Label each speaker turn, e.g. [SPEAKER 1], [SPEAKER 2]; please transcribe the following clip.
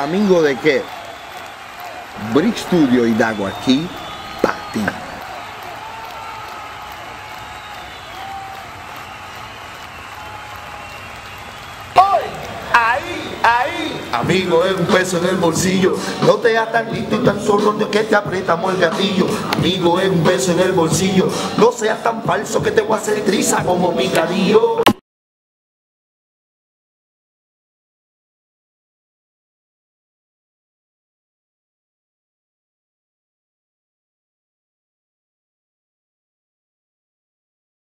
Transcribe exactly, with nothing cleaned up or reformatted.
[SPEAKER 1] amigo de qué? Brick Studio y Dago aquí para ti.
[SPEAKER 2] Ahí, ahí, amigo, es un peso en el bolsillo. No te hagas tan listo y tan sordo que te apretamos el gatillo. Amigo, es un peso en el bolsillo. No seas tan falso que te voy a hacer triza como picadillo.